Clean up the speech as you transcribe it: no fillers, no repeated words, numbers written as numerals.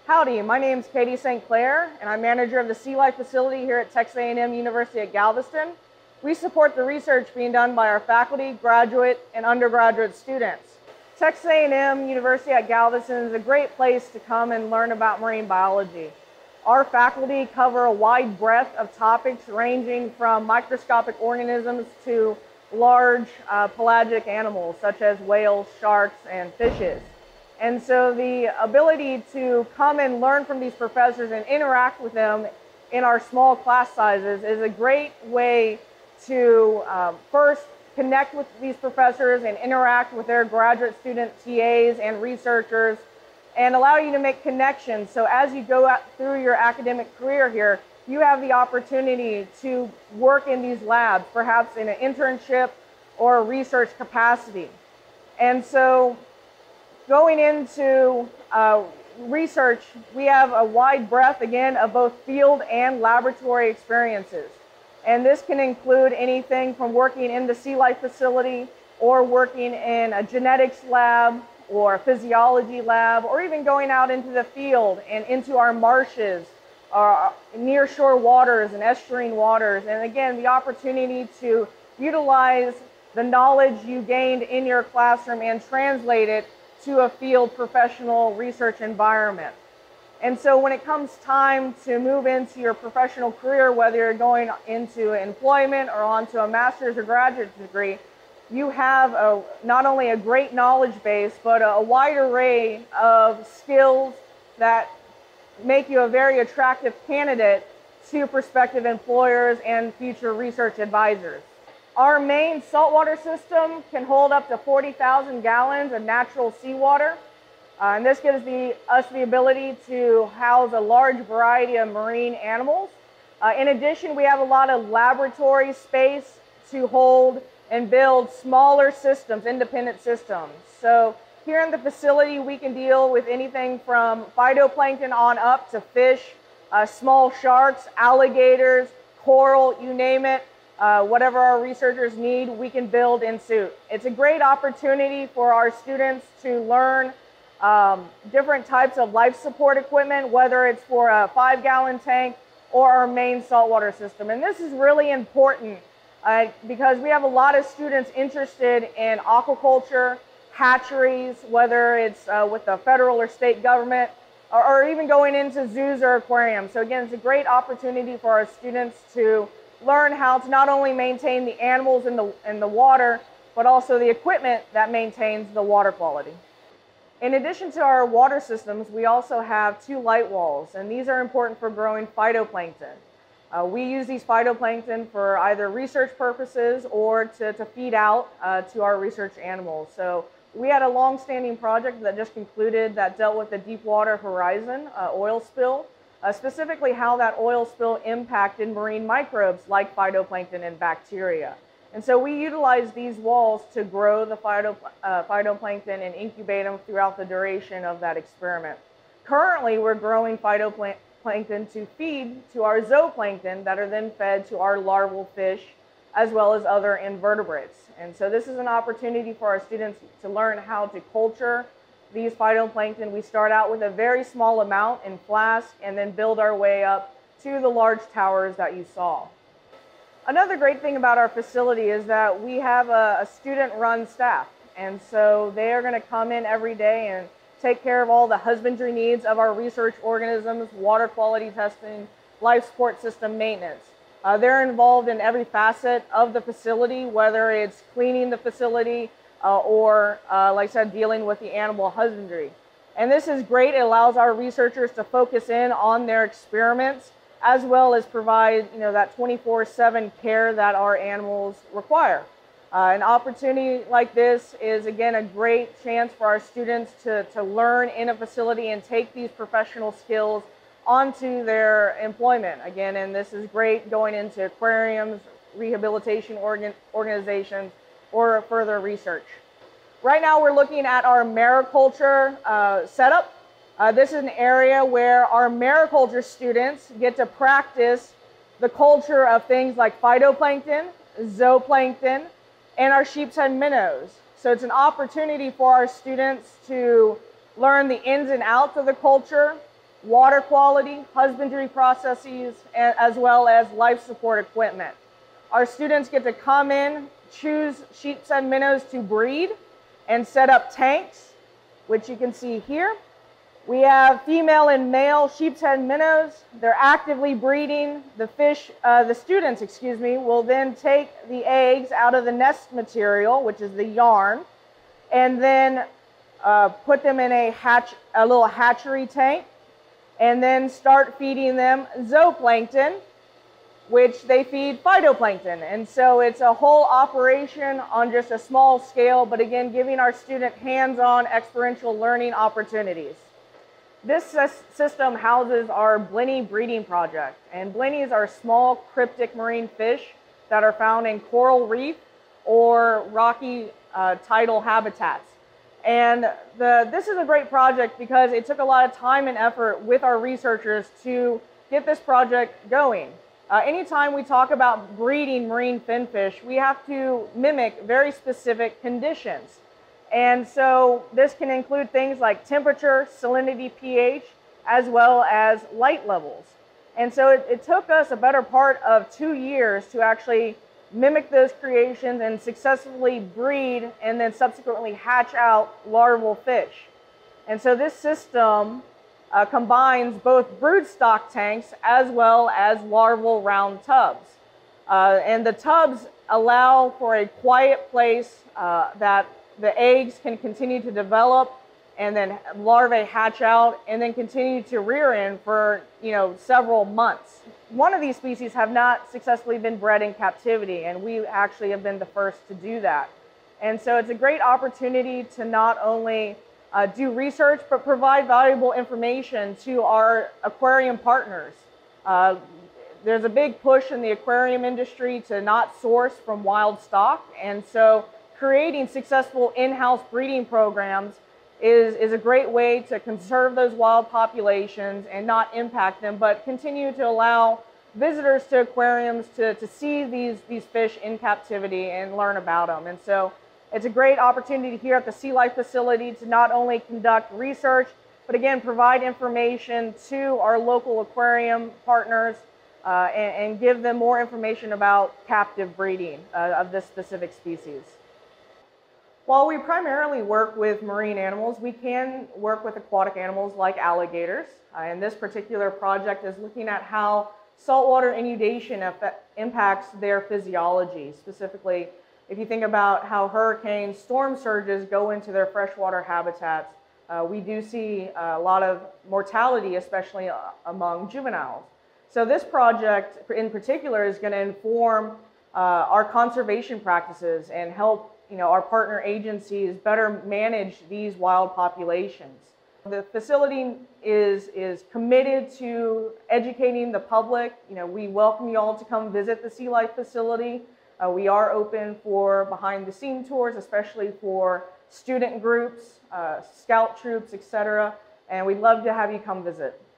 Howdy, my name is Katie St. Clair, and I'm manager of the Sea Life facility here at Texas A&M University at Galveston. We support the research being done by our faculty, graduate, and undergraduate students. Texas A&M University at Galveston is a great place to come and learn about marine biology. Our faculty cover a wide breadth of topics ranging from microscopic organisms to large pelagic animals such as whales, sharks, and fishes. And so the ability to come and learn from these professors and interact with them in our small class sizes is a great way to first connect with these professors and interact with their graduate student TAs and researchers and allow you to make connections. So as you go out through your academic career here, you have the opportunity to work in these labs, perhaps in an internship or a research capacity. And so going into research, we have a wide breadth, again, of both field and laboratory experiences. And this can include anything from working in the Sea Life facility or working in a genetics lab or a physiology lab, or even going out into the field and into our marshes, our nearshore waters and estuarine waters. And again, the opportunity to utilize the knowledge you gained in your classroom and translate it to a field professional research environment. And so when it comes time to move into your professional career, whether you're going into employment or onto a master's or graduate degree, you have not only a great knowledge base, but a wide array of skills that make you a very attractive candidate to prospective employers and future research advisors. Our main saltwater system can hold up to 40,000 gallons of natural seawater. And this gives us the ability to house a large variety of marine animals. In addition, we have a lot of laboratory space to hold and build smaller systems, independent systems. So here in the facility, we can deal with anything from phytoplankton on up to fish, small sharks, alligators, coral, you name it. Whatever our researchers need, we can build in suit. It's a great opportunity for our students to learn different types of life support equipment, whether it's for a 5-gallon tank or our main saltwater system. And this is really important because we have a lot of students interested in aquaculture, hatcheries, whether it's with the federal or state government, or even going into zoos or aquariums. So again, it's a great opportunity for our students to learn how to not only maintain the animals in the water, but also the equipment that maintains the water quality. In addition to our water systems, we also have 2 light walls, and these are important for growing phytoplankton. We use these phytoplankton for either research purposes or to feed out to our research animals. So we had a long-standing project that just concluded that dealt with the Deepwater Horizon oil spill. Specifically how that oil spill impacted marine microbes like phytoplankton and bacteria. And so we utilize these walls to grow the phytoplankton and incubate them throughout the duration of that experiment. Currently, we're growing phytoplankton to feed to our zooplankton that are then fed to our larval fish as well as other invertebrates. And so this is an opportunity for our students to learn how to culture these phytoplankton. We start out with a very small amount in flask and then build our way up to the large towers that you saw. Another great thing about our facility is that we have a student-run staff. And so they are going to come in every day and take care of all the husbandry needs of our research organisms, water quality testing, life support system maintenance. They're involved in every facet of the facility, whether it's cleaning the facility, or like I said, dealing with the animal husbandry. And this is great. It allows our researchers to focus in on their experiments as well as provide that 24/7 care that our animals require. An opportunity like this is, again, a great chance for our students to learn in a facility and take these professional skills onto their employment. Again, and this is great going into aquariums, rehabilitation organizations, or further research. Right now we're looking at our Americulture setup. This is an area where our Americulture students get to practice the culture of things like phytoplankton, zooplankton, and our sheep's head minnows. So it's an opportunity for our students to learn the ins and outs of the culture, water quality, husbandry processes, as well as life support equipment. Our students get to come in, choose sheepshead minnows to breed, and set up tanks, which you can see here. We have female and male sheepshead minnows. They're actively breeding. The students, will then take the eggs out of the nest material, which is the yarn, and then put them in a little hatchery tank, and then start feeding them zooplankton, which they feed phytoplankton. And so it's a whole operation on just a small scale, but again, giving our student hands-on experiential learning opportunities. This system houses our blenny breeding project, and blennies are small cryptic marine fish that are found in coral reef or rocky tidal habitats. And this is a great project because it took a lot of time and effort with our researchers to get this project going. Anytime we talk about breeding marine finfish, we have to mimic very specific conditions. And so this can include things like temperature, salinity, pH, as well as light levels. And so it took us a better part of 2 years to actually mimic those creations and successfully breed and then subsequently hatch out larval fish. And so this system combines both broodstock tanks as well as larval round tubs. And the tubs allow for a quiet place that the eggs can continue to develop, and then larvae hatch out and then continue to rear in for several months. One of these species have not successfully been bred in captivity, and we actually have been the first to do that. And so it's a great opportunity to not only do research, but provide valuable information to our aquarium partners. There's a big push in the aquarium industry to not source from wild stock, and so creating successful in-house breeding programs is a great way to conserve those wild populations and not impact them, but continue to allow visitors to aquariums to see these fish in captivity and learn about them. And so it's a great opportunity here at the Sea Life facility to not only conduct research, but again, provide information to our local aquarium partners and give them more information about captive breeding of this specific species. While we primarily work with marine animals, we can work with aquatic animals like alligators. And this particular project is looking at how saltwater inundation impacts their physiology. Specifically, if you think about how hurricanes, storm surges go into their freshwater habitats, we do see a lot of mortality, especially among juveniles. So this project in particular is going to inform our conservation practices and help our partner agencies better manage these wild populations. The facility is committed to educating the public. We welcome you all to come visit the Sea Life facility. We are open for behind-the-scene tours, especially for student groups, scout troops, etc. And we'd love to have you come visit.